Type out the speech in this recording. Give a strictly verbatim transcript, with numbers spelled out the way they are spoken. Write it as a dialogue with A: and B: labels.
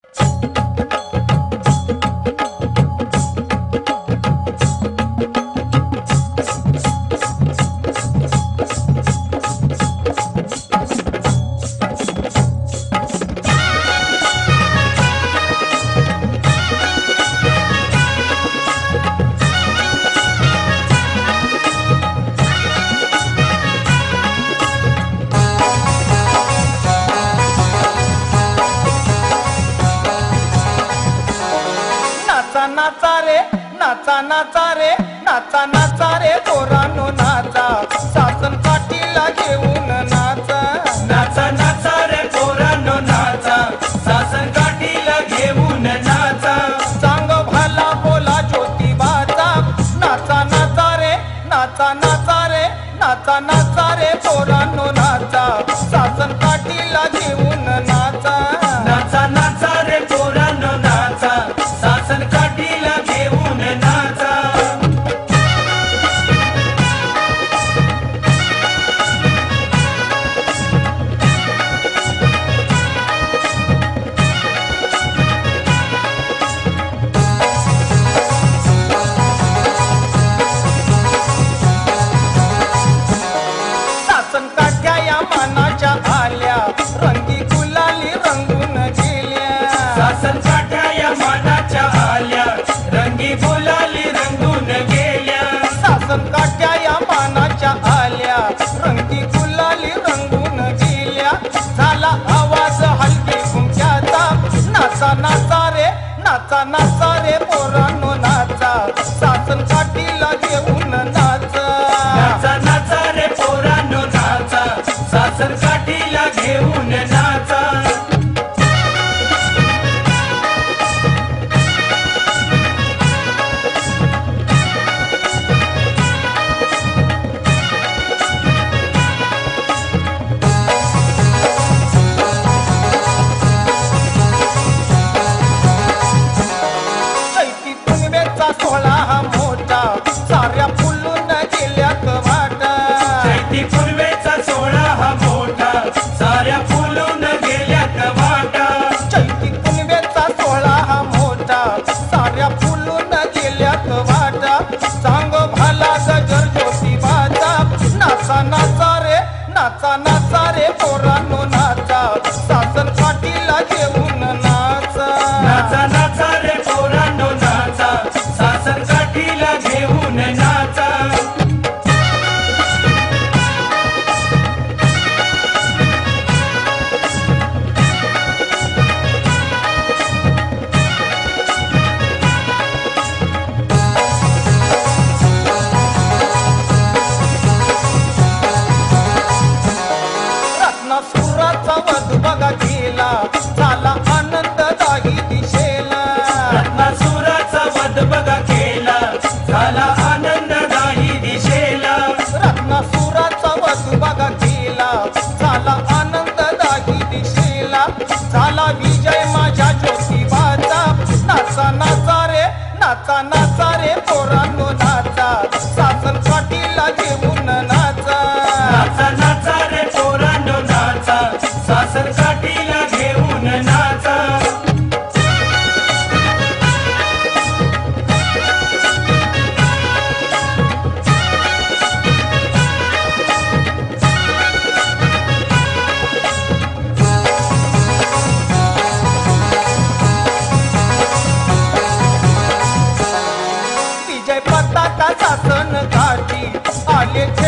A: नाचा रे नाचा नाचा रे नाचा नाचा रे पोरांनो नाचा शासन काठीला घेऊन नाचा
B: नाचा नाचा रे पोरांनो नाचा शासन काठीला घेऊन नाचा
A: सांग भला बोला ज्योतिबाचा नाचा नाचा रे नाचा नाचा रे नाचा नाचा रे पोरांनो नाचा शासन काठीला घेऊन नाचा
B: नाचा नाचा रे पोरांनो नाचा शासन काठीला घेऊन नाचा
A: शासन काठ्या या मानाच्या आल्या रंगी गुलाली रंगून गेल्या
B: शासन काठ्या या मानाच्या आल्या रंगी गुलाली रंगून गेल्या
A: शासन काठ्या या मानाच्या आल्या रंगी गुलाली रंगून गेल्या झाला आवाज हलकी कुंक्याचा नाचा नाचा रे नाचा नाचा रे पोरांनो नाचा शासन काठीला घेऊन नाचा
B: नाचा नाचा रे पोरांनो नाचा शासन काठीला घेऊन नाचा
A: चैती पुनवेचा सोहळा हा मोठा साऱ्या फुलून गेल्यात वाटा
B: चैती पूर्वेचा सोहळा हा मोठा साऱ्या फुलून गेल्यात वाटा
A: चैती पुनवेचा सोहळा हा मोठा साऱ्या फुलून गेल्यात वाटा सांग भाला गजर ज्योतिबाचा नाचा नाचा रे नाचा नाचा रे पोरांनो नाचा शासन काठीला घेऊन नाचा
B: नाचा नाचा रे पोरांनो नाचा शासन काठीला घेऊन नाचा
A: रत्नासुराचा वध बघा गेला झाला आनंद दाही दिशेला
B: रत्नासुराचा वध बघा केला झाला आनंद दाही दिशेला
A: रत्नासुराचा वध बघा गेला झाला आनंद दाही दिशेला झाला विजय माझ्या ज्योतिबाचा नाचा नाचा रे नाचा नाचा रे पोरांनो नाचा शासन काठीला घेऊन नाचा
B: नाचा नाचा रे पोरांनो नाचा शासन काठीला घेऊन नाचा
A: विजय पताका शासन काठी आले